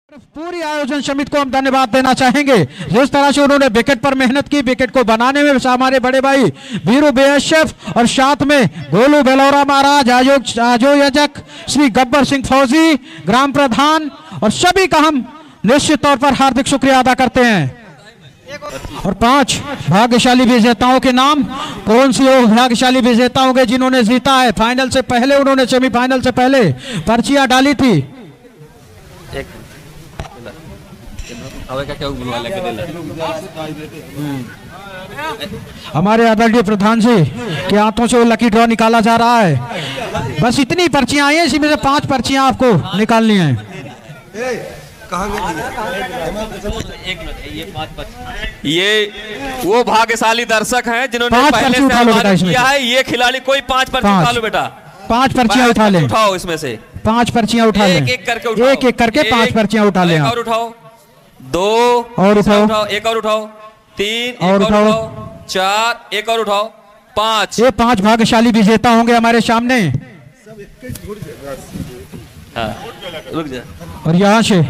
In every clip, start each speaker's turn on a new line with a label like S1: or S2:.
S1: पूरी आयोजन समिति को हम धन्यवाद देना चाहेंगे। जिस तरह से उन्होंने विकेट पर मेहनत की, विकेट को बनाने में हमारे बड़े भाई वीरू बीएसएफ और साथ में गोलू बेलौरा महाराज, आयोजक श्री गब्बर सिंह फौजी, ग्राम प्रधान और सभी का हम निश्चित तौर पर हार्दिक शुक्रिया अदा करते हैं। और 5 भाग्यशाली विजेताओं के नाम, कौन सी वो भाग्यशाली विजेता होंगे जिन्होंने जीता है? फाइनल से पहले उन्होंने सेमीफाइनल से पहले पर्चियां डाली थी। हमारे आदरणीय प्रधान जी के हाथों से वो लकी ड्रॉ निकाला जा रहा है। बस इतनी पर्चियां आई हैं, इसी में से 5 पर्चियां आपको निकालनी है।
S2: ये वो भाग्यशाली दर्शक हैं जिन्होंने पहले से सम्मानित किया है। ये खिलाड़ी कोई 5 पर्ची उठा लो बेटा,
S1: 5 पर्चियां उठा ले,
S2: उठाओ इसमें से
S1: 5 पर्चियां उठा ले,
S2: एक करके उठाओ,
S1: एक करके 5 पर्चियां उठा ले।
S2: और उठाओ, 2
S1: और उठाओ,
S2: एक और उठाओ, 3
S1: और उठाओ,
S2: 4 एक और उठाओ, 5।
S1: ये 5 भाग्यशाली विजेता होंगे हमारे सामने।
S2: हाँ, रुक जा।
S1: और यहाँ से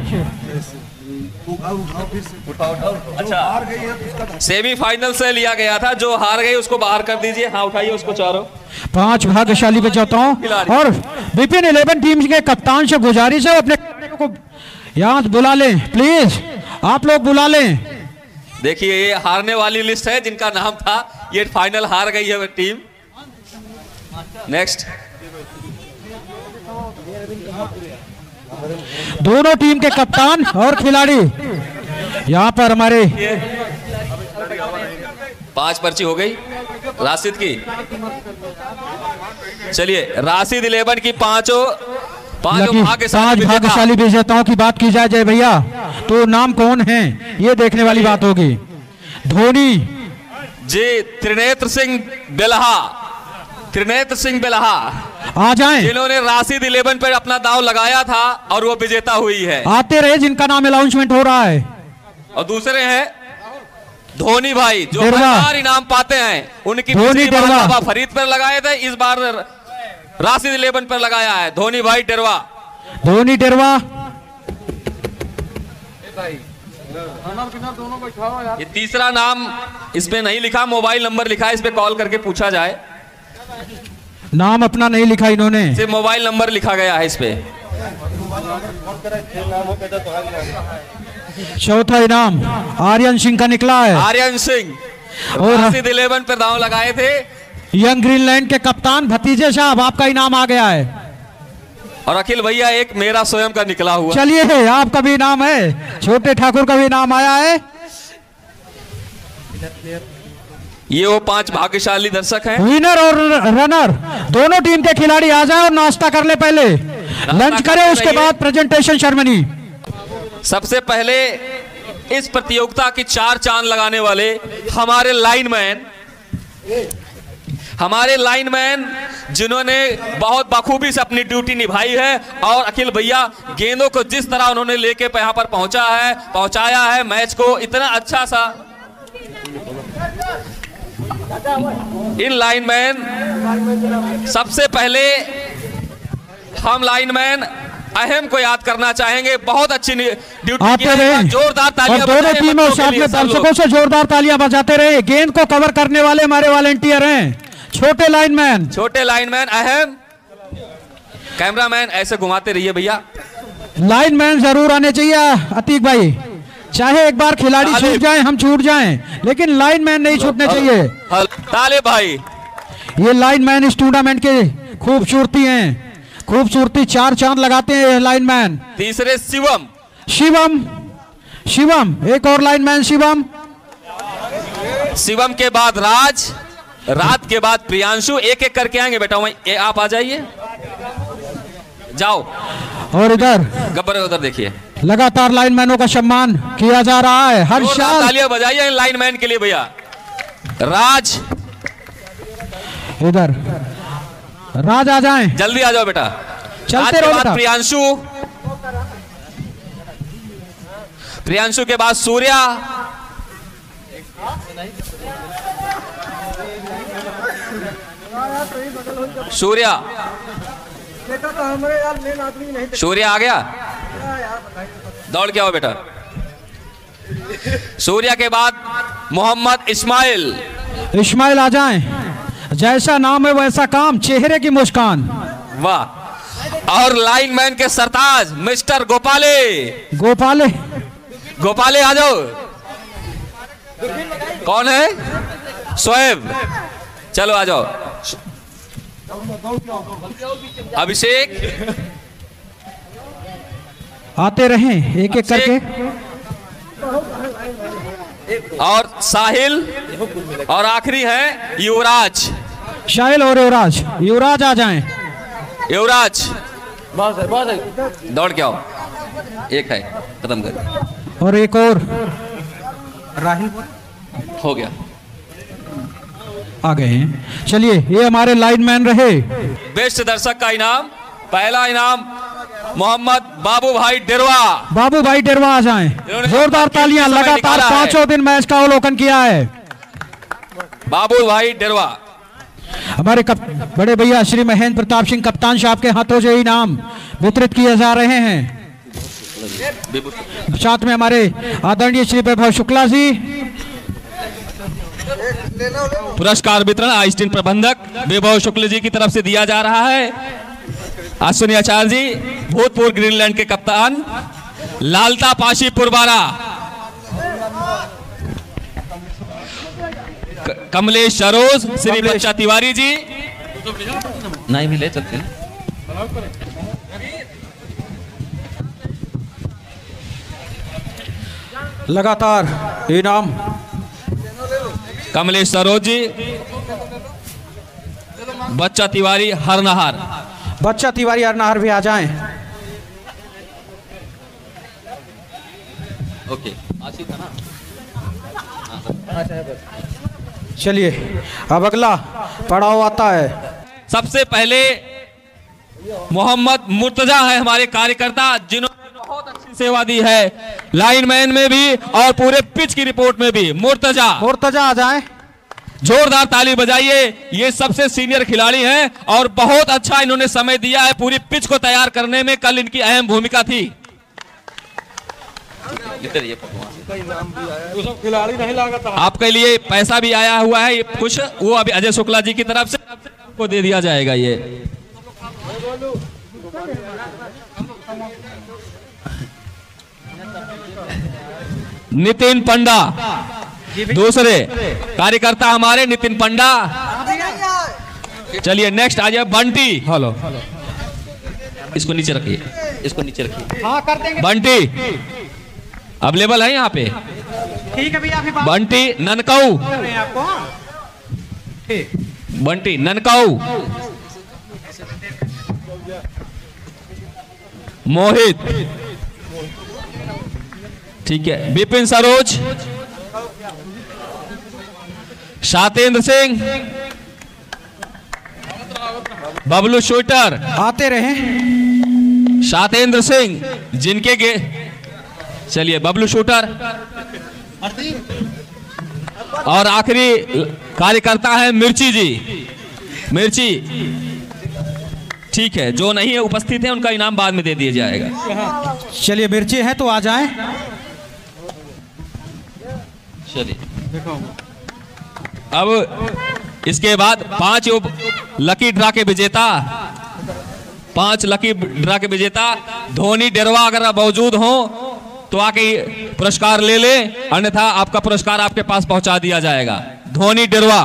S2: अच्छा, सेमीफाइनल से लिया गया था, जो हार गई उसको बाहर कर दीजिए। हाँ, उठाइए उसको चारों।
S1: 5 भाग्यशाली विजेताओं और विपिन 11 टीम के कप्तान से गुजारिश है अपने को यहाँ बुला लें, प्लीज आप लोग बुला लें।
S2: देखिए ये हारने वाली लिस्ट है जिनका नाम था, ये फाइनल हार गई है टीम। नेक्स्ट,
S1: दोनों टीम के कप्तान और खिलाड़ी यहाँ पर हमारे
S2: 5 पर्ची हो गई राशिद की। चलिए, राशिद 11 की 5
S1: भाग्यशाली विजेताओं की बात की जाए जय भैया, तो नाम कौन है ये देखने वाली बात होगी। धोनी
S2: जी, त्रिनेत्र सिंह बेलहा
S1: आ जाएं,
S2: जिन्होंने राशिद 11 पर अपना दांव लगाया था और वो विजेता हुई है।
S1: आते रहे, जिनका नाम अनाउंसमेंट हो रहा है।
S2: और दूसरे हैं धोनी भाई, जो हर बार इनाम पाते हैं। उनकी बाबा फरीद पर लगाए थे, इस बार राशिद 11 पर लगाया है धोनी भाई डेरवा। ये तीसरा नाम इसमें नहीं लिखा, मोबाइल नंबर लिखा है, इस पे कॉल करके पूछा जाए।
S1: नाम अपना नहीं लिखा इन्होंने,
S2: सिर्फ मोबाइल नंबर लिखा गया है इस पे।
S1: चौथा इनाम आर्यन सिंह का निकला है।
S2: आर्यन सिंह और राशिद 11 पर दांव लगाए थे।
S1: यंग ग्रीनलैंड के कप्तान भतीजे साहब, आपका इनाम आ गया है।
S2: और अखिल भैया एक मेरा स्वयं का निकला हुआ।
S1: चलिए, आपका भी इनाम है, छोटे ठाकुर का भी इनाम आया है।
S2: ये वो 5 भाग्यशाली दर्शक हैं।
S1: विनर और रनर दोनों टीम के खिलाड़ी आ जाए और नाश्ता कर ले, पहले लंच करें, उसके बाद प्रेजेंटेशन सेरेमनी। जिससे पहले
S2: इस प्रतियोगिता की 4 चांद लगाने वाले हमारे लाइनमैन जिन्होंने बहुत बखूबी से अपनी ड्यूटी निभाई है। और अखिल भैया गेंदों को जिस तरह उन्होंने लेके यहाँ पर पहुंचाया है मैच को, इतना अच्छा सा। इन लाइनमैन, सबसे पहले हम लाइनमैन अहम को याद करना चाहेंगे। बहुत अच्छी ड्यूटी की है, जोरदार तालियां।
S1: दोनों टीमों साथ में दर्शकों से जोरदार तालियां बजाते रहे। गेंद को कवर करने वाले हमारे वॉलंटियर हैं छोटे लाइनमैन अहम। कैमरामैन ऐसे घुमाते रहिए भैया। लाइनमैन जरूर आने चाहिए अतीक भाई, चाहे एक बार खिलाड़ी छूट जाएं, हम छूट जाएं, लेकिन लाइनमैन नहीं छूटने चाहिए।
S2: ताले भाई,
S1: ये लाइनमैन इस टूर्नामेंट के खूबसूरती हैं, खूबसूरती 4 चांद लगाते हैं लाइनमैन।
S2: तीसरे
S1: शिवम, एक और लाइनमैन
S2: शिवम के बाद रात के बाद प्रियांशु। एक एक करके आएंगे बेटा, वहीं आप आ जाइए, जाओ।
S1: और इधर
S2: गब्बर उधर देखिए,
S1: लगातार लाइनमैनों का सम्मान किया जा रहा है हर साल।
S2: तालियां बजाइए इन लाइनमैन के लिए भैया। राज
S1: इधर, राज आ जाएं,
S2: जल्दी आ जाओ बेटा।
S1: चलते रहो बेटा।
S2: प्रियांशु के बाद सूर्या, सूर्या आ गया। दौड़ के आओ बेटा। सूर्या के बाद मोहम्मद इस्माइल।
S1: इस्माइल आ जाएं। जैसा नाम है वैसा काम, चेहरे की मुस्कान।
S2: वाह। और लाइनमैन के सरताज मिस्टर गोपाले।
S1: गोपाले,
S2: गोपाले आ जाओ। कौन है? शोएब। चलो आ जाओ। अभिषेक
S1: आते रहें एक एक करके।
S2: और साहिल और आखिरी है युवराज।
S1: साहिल और युवराज। युवराज आ जाएं।
S2: युवराज दौड़ के आओ। एक है, खत्म कर।
S1: और एक और राहिल
S2: हो गया,
S1: आ गए हैं। चलिए, ये हमारे लाइनमैन रहे।
S2: बेस्ट दर्शक का इनाम, पहला इनाम मोहम्मद बाबू भाई डेरवा।
S1: बाबू भाई डेरवा आ जाएं। जोरदार तालियां। लगातार 5 दिन मैच का अवलोकन किया है
S2: बाबू भाई डेरवा।
S1: हमारे बड़े भैया श्री महेंद्र प्रताप सिंह कप्तान साहब के हाथों से इनाम वितरित किए जा रहे हैं। साथ में हमारे आदरणीय श्री वैभव शुक्ला जी।
S2: पुरस्कार वितरण आइस्टीन प्रबंधक वैभव शुक्ला जी की तरफ से दिया जा रहा है। अश्विनी आचार्य जी भूतपूर्व ग्रीनलैंड के कप्तान। लालता पाशी पुरबारा। कमलेश सरोज, श्री बच्चा तिवारी जी। नहीं भी ले चलते हैं।
S1: लगातार इनाम
S2: कमलेश सरोज जी, बच्चा तिवारी हरनहार।
S1: बच्चा तिवारी हरनहार भी आ जाएं।
S2: ओके,
S1: चलिए, अब अगला पड़ाव आता है।
S2: सबसे पहले मोहम्मद मुर्तजा है हमारे कार्यकर्ता, जिन्होंने बहुत अच्छी सेवा दी है लाइनमैन में भी और पूरे पिच की रिपोर्ट में भी। मुर्तजा
S1: आ जाएं।
S2: जोरदार ताली बजाइए। ये सबसे सीनियर खिलाड़ी हैं और बहुत अच्छा इन्होंने समय दिया है पूरी पिच को तैयार करने में। कल इनकी अहम भूमिका थी।
S1: खिलाड़ी नहीं लागता।
S2: आपके लिए पैसा भी आया हुआ है कुछ, वो अभी अजय शुक्ला जी की तरफ से आपको दे दिया जाएगा। ये नितिन पंडा, दूसरे कार्यकर्ता हमारे नितिन पंडा। चलिए नेक्स्ट आ जाए बंटी। हेलो, इसको नीचे रखिए, इसको नीचे रखिए।
S1: हाँ, कर देंगे।
S2: बंटी अवेलेबल है यहाँ पे।
S1: ठीक है भैया।
S2: बंटी ननकाऊ। बंटी ननकाऊ। मोहित, ठीक है। विपिन सरोज, शातेंद्र सिंह, बबलू शूटर।
S1: आते रहे।
S2: शातेंद्र सिंह जिनके चलिए बबलू शूटर। और आखिरी कार्यकर्ता है मिर्ची जी। मिर्ची, ठीक है। जो नहीं है उपस्थित है उनका इनाम बाद में दे दिया जाएगा।
S1: चलिए, मिर्ची है तो आ जाएं।
S2: चलिए, अब इसके बाद 5 लकी ड्रा के विजेता, 5 लकी ड्रा के विजेता धोनी डेरवा अगर आप मौजूद हो तो आके पुरस्कार ले ले, अन्यथा आपका पुरस्कार आपके पास पहुंचा दिया जाएगा। धोनी डेरवा।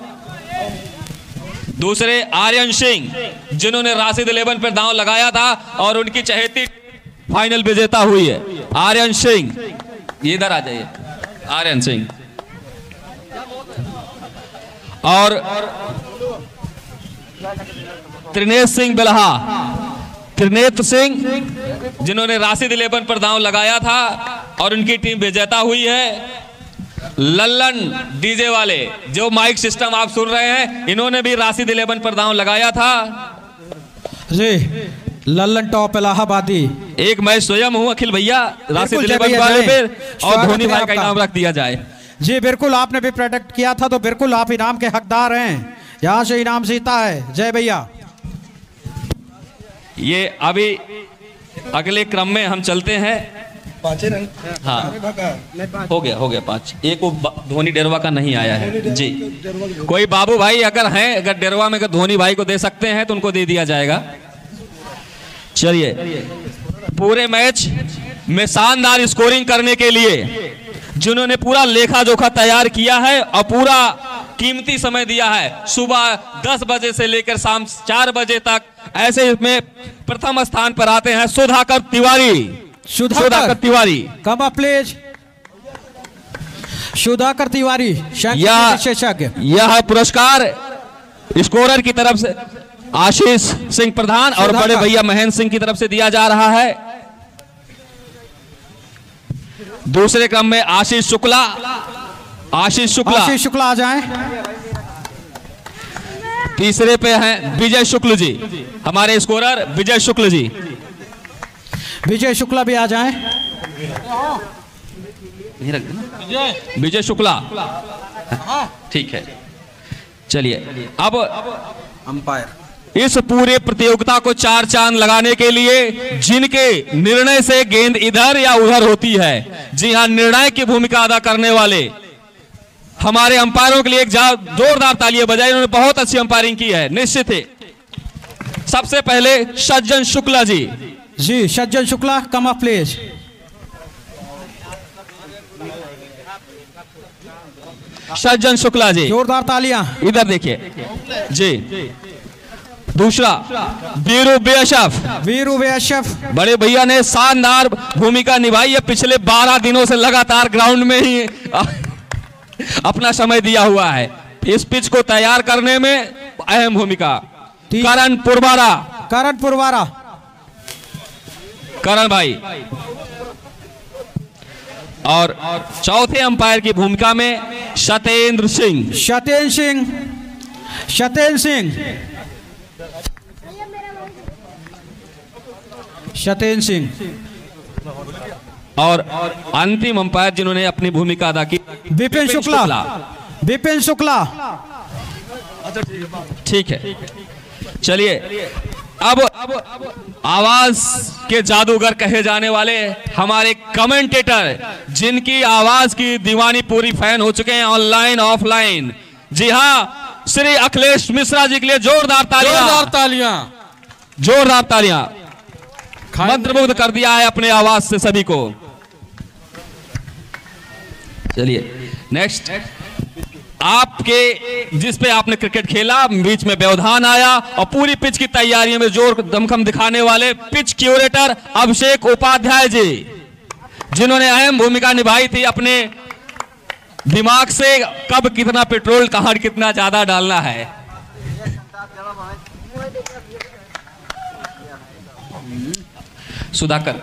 S2: दूसरे आर्यन सिंह, जिन्होंने राशिद 11 पर दांव लगाया था और उनकी चहेती फाइनल विजेता हुई है। आर्यन सिंह, ये इधर आ जाइए। आर्यन सिंह और त्रिनेत्र सिंह बिल्हा। त्रिनेत्र सिंह जिन्होंने राशिद 11 पर दांव लगाया था और उनकी टीम विजेता हुई है। लल्लन डीजे वाले, जो माइक सिस्टम आप सुन रहे हैं, इन्होंने भी राशिद 11 पर दांव लगाया था
S1: जी। लल्लन टॉप इलाहाबादी।
S2: एक मैं स्वयं हूं अखिल भैया राशिद 11 वाले पे, और धोनी भाई का इनाम रख दिया जाए।
S1: जी बिल्कुल, आपने भी प्रोडक्ट किया था तो बिल्कुल आप इनाम के हकदार हैं। यहाँ से इनाम जीता है। जय भैया।
S2: ये अभी अगले क्रम में हम चलते हैं।
S3: पांचे रन।
S2: हाँ हो गया 5। एक वो धोनी डेरवा का नहीं आया है जी। कोई बाबू भाई अगर हैं, अगर डेरवा में अगर धोनी भाई को दे सकते हैं तो उनको दे दिया जाएगा। चलिए, पूरे मैच में शानदार स्कोरिंग करने के लिए जिन्होंने पूरा लेखा जोखा तैयार किया है और पूरा कीमती समय दिया है, सुबह 10 बजे से लेकर शाम 4 बजे तक, ऐसे इसमें प्रथम स्थान पर आते हैं Sudhakar Tiwari. Sudhakar Tiwari,
S1: come up please. Sudhakar Tiwari विशेषज्ञ।
S2: यह पुरस्कार स्कोरर की तरफ से आशीष सिंह प्रधान और बड़े भैया महेंद्र सिंह की तरफ से दिया जा रहा है। दूसरे क्रम में आशीष शुक्ला
S1: आ जाएं।
S2: तीसरे पे हैं विजय शुक्ल जी, हमारे स्कोरर विजय शुक्ल जी।
S1: विजय शुक्ला भी आ जाएं।
S2: नहीं रख देना विजय शुक्ला, ठीक है। चलिए, अब
S3: अंपायर
S2: इस पूरे प्रतियोगिता को 4 चांद लगाने के लिए जिनके निर्णय से गेंद इधर या उधर होती है, जी हां, निर्णायक की भूमिका अदा करने वाले हमारे अंपायरों के लिए एक जोरदार तालियां बजाई। उन्होंने बहुत अच्छी अंपायरिंग की है, निश्चित है। सबसे पहले सज्जन शुक्ला जी।
S1: सज्जन शुक्ला, कम अप प्लीज।
S2: सज्जन शुक्ला जी,
S1: जोरदार तालियां।
S2: इधर देखिए जी। दूसरा वीरू बेशफ, बड़े भैया ने शानदार भूमिका निभाई है। पिछले 12 दिनों से लगातार ग्राउंड में ही अपना समय दिया हुआ है, इस पिच को तैयार करने में अहम भूमिका। करण पुरवारा, करण भाई। और चौथे अंपायर की भूमिका में सत्येंद्र सिंह और अंतिम अंपायर जिन्होंने अपनी भूमिका अदा की
S1: विपिन शुक्ला।
S2: ठीक है। चलिए, अब आवाज के जादूगर कहे जाने वाले हमारे कमेंटेटर, जिनकी आवाज की दीवानी पूरी फैन हो चुके हैं ऑनलाइन ऑफलाइन, जी हां, श्री अखिलेश मिश्रा जी के लिए जोरदार तालियां। मंत्रमुग्ध कर दिया है अपने आवाज से सभी को। चलिए नेक्स्ट, आपके जिस पे आपने क्रिकेट खेला, बीच में व्यवधान आया और पूरी पिच की तैयारियों में जोर दमखम दिखाने वाले पिच क्यूरेटर अभिषेक उपाध्याय जी, जिन्होंने अहम भूमिका निभाई थी अपने दिमाग से कब कितना पेट्रोल कहां कितना ज्यादा डालना है। सुधाकर,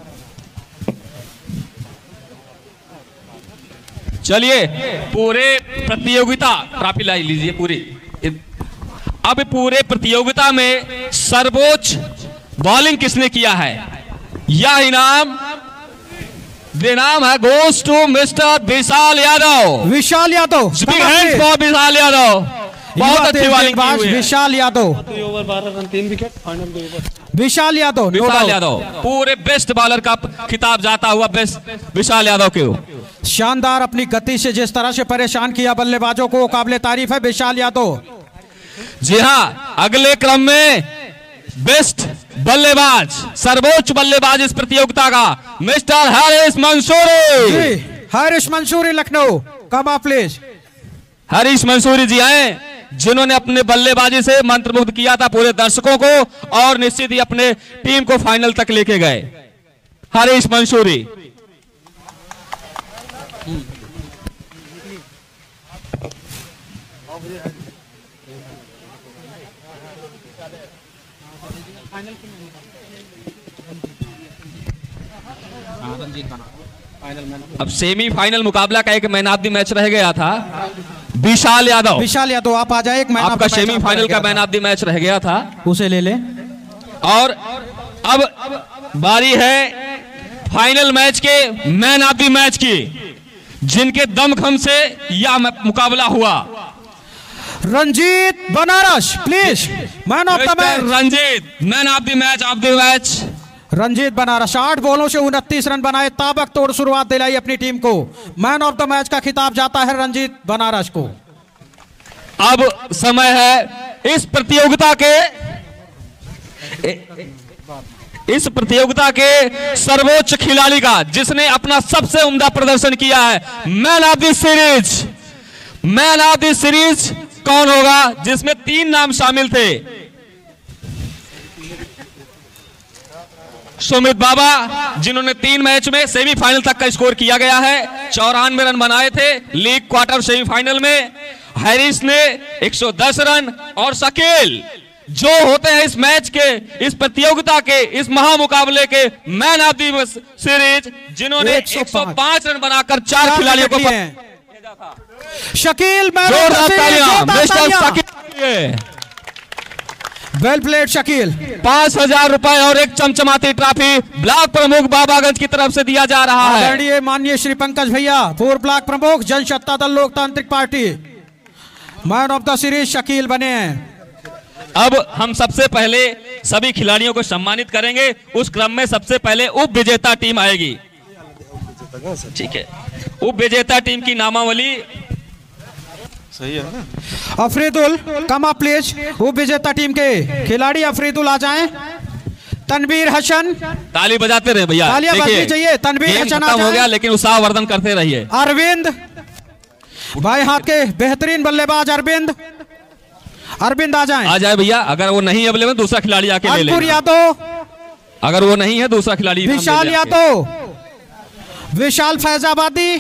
S2: चलिए पूरे प्रतियोगिता ट्रॉफी लाई लीजिए पूरी। अब पूरे प्रतियोगिता में सर्वोच्च बॉलिंग किसने किया है, यह इनाम है goes to mister Vishal Yadav.
S1: Vishal Yadav,
S2: बहुत अच्छी बॉलिंग की हुई है।
S1: विशाल यादव,
S3: 3 विकेट, फाइनल
S1: विशाल यादव
S2: पूरे बेस्ट बॉलर का खिताब जाता हुआ बेस्ट विशाल यादव के।
S1: शानदार अपनी गति से जिस तरह से परेशान किया बल्लेबाजों को, काबिले तारीफ है विशाल यादव।
S2: जी हां, अगले क्रम में बेस्ट बल्लेबाज, सर्वोच्च बल्लेबाज इस प्रतियोगिता का mister
S1: Harish Mansuri Lucknow, come up please.
S2: Harish Mansuri जी आए, जिन्होंने अपने बल्लेबाजी से मंत्रमुग्ध किया था पूरे दर्शकों को और निश्चित ही अपने टीम को फाइनल तक लेके गए। हरीश मंसूरी, अब सेमीफाइनल मुकाबला का एक मैन ऑफ द मैच रह गया था। विशाल यादव
S1: आप आ जाए। एक मैन
S2: आपका सेमीफाइनल का मैन ऑफ द मैच रह गया था,
S1: उसे ले ले।
S2: और अब बारी है फाइनल मैच के मैन ऑफ द मैच की, जिनके दमखम से यह मुकाबला हुआ।
S1: Ranjeet Banaras, please man of the match.
S2: Ranjeet, man of the match
S1: Ranjeet Banaras 8 बॉलों से 29 रन बनाए, ताबक तोड़ शुरुआत दिलाई अपनी टीम को। मैन ऑफ द मैच का खिताब जाता है रंजीत बनारस को।
S2: अब समय है इस प्रतियोगिता के सर्वोच्च खिलाड़ी का, जिसने अपना सबसे उम्दा प्रदर्शन किया है। Man of the series, man of the series कौन होगा, जिसमें 3 नाम शामिल थे। सुमित बाबा, जिन्होंने 3 मैच में सेमीफाइनल तक का स्कोर किया गया है, 94 रन बनाए थे लीग क्वार्टर सेमीफाइनल में। हैरिस ने 110 रन, और शकील जो होते हैं इस मैच के, इस प्रतियोगिता के, इस महामुकाबले के मैन ऑफ द सीरीज, जिन्होंने 105 रन बनाकर 4 खिलाड़ियों को
S1: शकील। Well played Shakeel.
S2: 5,000 रुपए और एक चमचमाती ट्रॉफी ब्लॉक प्रमुख बाबागंज की तरफ से दिया जा रहा है।
S1: आदरणीय माननीय श्री पंकज भैया, पूर्व ब्लॉक प्रमुख Jansatta Dal Loktantrik party, man of the series Shakeel बने हैं।
S2: अब हम सबसे पहले सभी खिलाड़ियों को सम्मानित करेंगे। उस क्रम में सबसे पहले उप विजेता टीम आएगी। ठीक है, उप विजेता टीम की नामावली
S3: सही है ना?
S1: Afridul come up please. उप विजेता टीम के खिलाड़ी अफरीदुल आ जाएं। तनवीर हसन,
S2: ताली बजाते रहे भैया,
S1: तालियां बजनी चाहिए। तनवीर हसन
S2: हो गया, लेकिन उत्साहवर्धन करते रहिए।
S1: अरविंद, भाई हाथ के बेहतरीन बल्लेबाज अरविंद, अरविंद आ जाए
S2: भैया। अगर वो नहीं अवेलेबल, दूसरा खिलाड़ी आके ले लेना।
S1: यादव,
S2: अगर वो नहीं है दूसरा खिलाड़ी।
S1: विशाल यादव, विशाल फैजाबादी,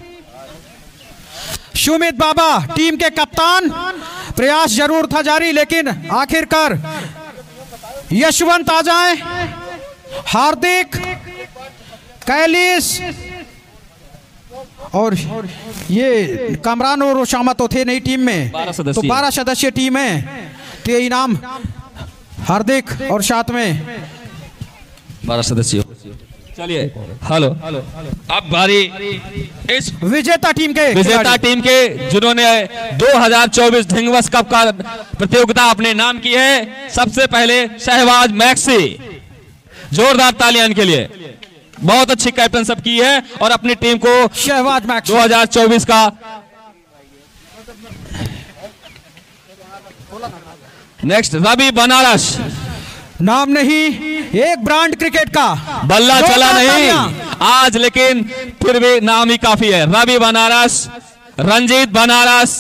S1: सुमित बाबा टीम के कप्तान। प्रयास जरूर था जारी, लेकिन आखिरकार यशवंत आ जाए। हार्दिक, कैलिस, और ये कामरान और ओसामा तो थे नई टीम में, तो 12 सदस्यीय टीम है। तो ये इनाम हार्दिक और साथ में
S2: 12 सदस्य। चलिए, हेलो। अब बारी इस
S1: विजेता टीम के
S2: जिन्होंने 2024 ढिंगवस कप का प्रतियोगिता अपने नाम की है। सबसे पहले शहबाज मैक्सी, जोरदार तालियां के लिए। बहुत अच्छी कैप्टनशिप की है और अपनी टीम को
S1: शहबाज मैक्सी
S2: 2024 का। नेक्स्ट रवि बनारस,
S1: नाम नहीं, एक ब्रांड क्रिकेट का
S2: बल्ला चला नहीं आज, लेकिन फिर भी नाम ही काफी है। रवि बनारस, रंजीत बनारस।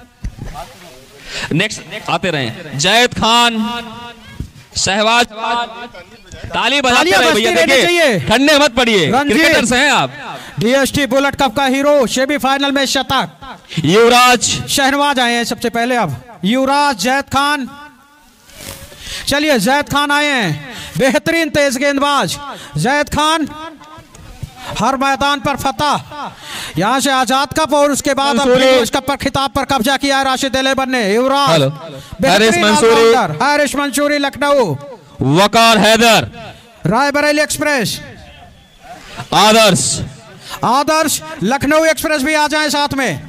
S2: नेक्स्ट आते रहे। जैद खान, शहबाज। ताली बजाते रहे भैया, देखिए ठंडे मत पड़िए, क्रिकेटर्स हैं आप।
S1: डीएसटी बुलेट कप का हीरो, सेमीफाइनल में शतक।
S2: युवराज,
S1: शहनवाज आए हैं सबसे पहले। अब युवराज, जैद खान। चलिए, जैद खान आए हैं, बेहतरीन तेज गेंदबाज जैद खान। हर मैदान पर फतह, यहां से आजाद कप और उसके बाद फिरोज कप पर खिताब पर कब्जा किया है राशिद एलेवन ने। युवराज, हारिस मंसूरी लखनऊ,
S2: वकार हैदर,
S1: रायबरेली एक्सप्रेस,
S2: आदर्श
S1: लखनऊ एक्सप्रेस भी आ जाए साथ में।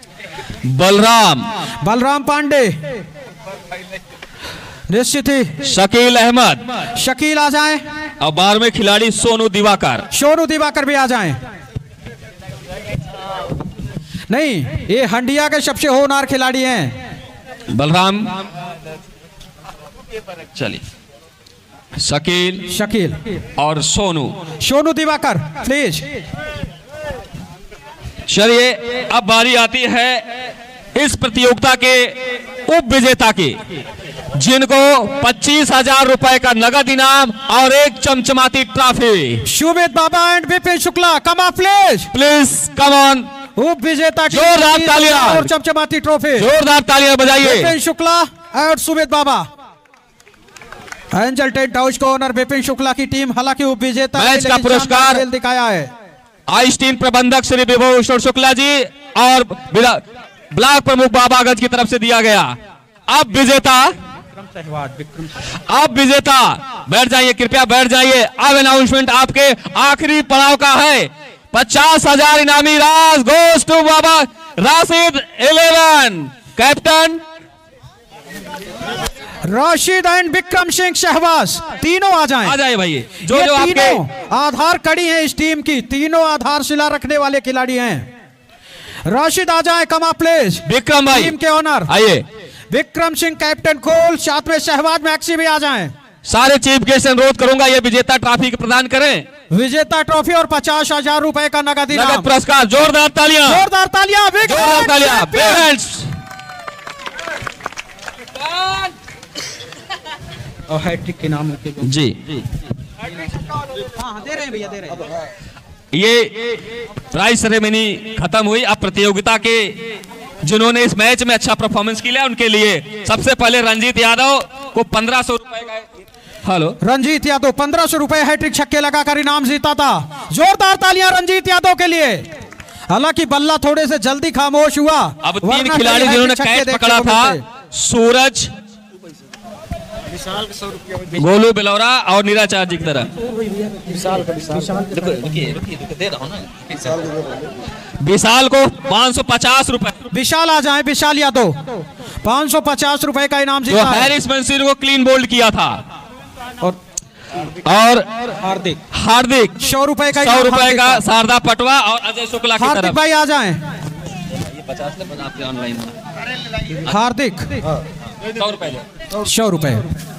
S2: बलराम
S1: पांडे, निश्चित ही
S2: शकील अहमद,
S1: शकील आ जाए।
S2: और 12वें खिलाड़ी सोनू दिवाकर भी
S1: आ जाए। नहीं, ये हंडिया के सबसे होनहार खिलाड़ी हैं।
S2: बलराम, चलिए शकील और सोनू दिवाकर प्लीज। चलिए, अब बारी आती है इस प्रतियोगिता के उप विजेता की, जिनको 25,000 रुपए का नगद इनाम और एक चमचमाती trophy.
S1: Sumit Baba and Vipin Shukla, come on
S2: please come on.
S1: उप विजेता की
S2: जोरदार तालियां
S1: और चमचमाती ट्रॉफी।
S2: जोरदार तालियां बजाइए।
S1: विपिन शुक्ला और Sumit Baba. Angel tent house को ओनर विपिन शुक्ला की टीम, हालांकि उप विजेता
S2: मैच का पुरस्कार
S1: दिखाया है
S2: आइस टीम प्रबंधक श्री विभूषण शुक्ला जी और ब्लॉक प्रमुख बाबागंज की तरफ से दिया गया। अब विजेता बैठ जाइए, कृपया बैठ जाइए। अब अनाउंसमेंट आपके आखिरी पड़ाव का है। 50,000 इनामी राज गोस two Baba Rashid 11, captain
S1: Rashid and Vikram Singh Shahbaz, तीनों आ जाएं।
S2: आ जाए भाई। जो
S1: ये
S2: जो आपके
S1: तीनों आधार कड़ी हैं इस टीम की, तीनों आधारशिला रखने वाले खिलाड़ी हैं। राशिद आ जाए, कमा प्लेस।
S2: विक्रम भाई
S1: टीम के ऑनर
S2: आइए।
S1: विक्रम सिंह कैप्टन कोल, साथ में शहबाज मैक्सी भी आ जाएं।
S2: सारे चीफ गेस्ट से अनुरोध करूंगा ये विजेता ट्रॉफी प्रदान करें।
S1: विजेता ट्रॉफी और 50,000 रुपए का नगद इनाम।
S2: पुरस्कार। जोरदार तालियां,
S1: जोरदार तालियां,
S2: जोरदार तालियां। Big hands।
S1: और हैट्रिक के नाम
S2: जी
S1: हाँ, दे रहे हैं भैया, दे रहे हैं।
S2: ये प्राइज सेरेमनी खत्म हुई। अब प्रतियोगिता के जिन्होंने इस मैच में अच्छा परफॉर्मेंस किया उनके लिए सबसे पहले रंजीत यादव को 1500 रुपए का। हेलो
S1: रंजीत यादव 1500 रुपए हैट्रिक छक्के लगाकर इनाम जीता था। जोरदार तालियां रंजीत यादव के लिए। हालांकि बल्ला थोड़े से जल्दी खामोश हुआ।
S2: अब 3 खिलाड़ी जिन्होंने कैच पकड़ा था, सूरज, गोलू बेलौरा और नीराचार्य जी की तरह। विशाल को 550 रुपए।
S1: विशाल आ जाए, विशाल यादव 550 रुपए का इनाम जीता है।
S2: हैरिस मंसीर को क्लीन बोल्ड किया था। और हार्दिक
S1: 100 रुपए का,
S2: 100 रुपए का शारदा पटवा और अजय शुक्ला की
S1: हार्दिक
S2: तरफ।
S1: भाई आ जाए। हार्दिक 100 रुपए।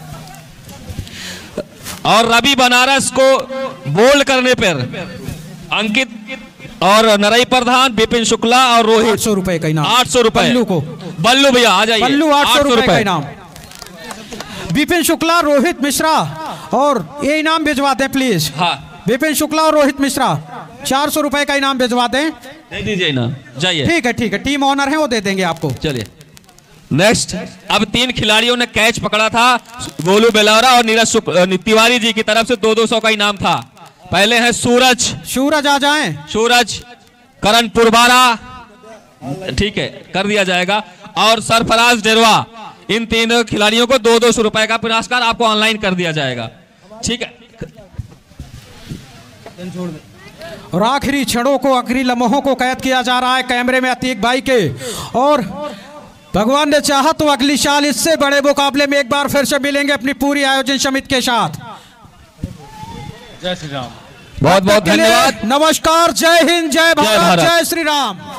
S2: और रवि बनारस को बोल्ड करने पर अंकित और नरई प्रधान, विपिन शुक्ला और रोहित
S1: 800 रुपए का इनाम।
S2: 800 रुपए
S1: बल्लू को।
S2: बल्लू भैया आ जाइए।
S1: बल्लू 800 रुपए का इनाम। विपिन शुक्ला, रोहित मिश्रा और ये इनाम भिजवा दें प्लीज।
S2: हाँ,
S1: विपिन शुक्ला और रोहित मिश्रा 400 रुपए का इनाम भिजवा दें।
S2: दे दीजिए ना, जाइए।
S1: ठीक है, ठीक है, टीम ऑनर है वो दे देंगे आपको।
S2: चलिए नेक्स्ट। अब 3 खिलाड़ियों ने कैच पकड़ा था, गोलू बेलौरा और नीरज तिवारी जी की तरफ से 200 का इनाम था। पहले है सूरज।
S1: सूरज आ जाएं।
S2: सूरज, करण पुरबारा, ठीक है कर दिया जाएगा, और सरफराज डेरवा। इन 3 खिलाड़ियों को 200 रुपए का पुरस्कार आपको ऑनलाइन कर दिया जाएगा। ठीक है।
S1: और आखिरी क्षणों को, आखिरी लम्हों को कैद किया जा रहा है कैमरे में अतीक भाई के। और भगवान ने चाहा तो अगली साल इससे बड़े मुकाबले में एक बार फिर से मिलेंगे अपनी पूरी आयोजन समिति के साथ।
S3: जय श्री राम।
S2: बहुत बहुत धन्यवाद।
S1: नमस्कार, जय हिंद, जय भारत, जय श्री राम।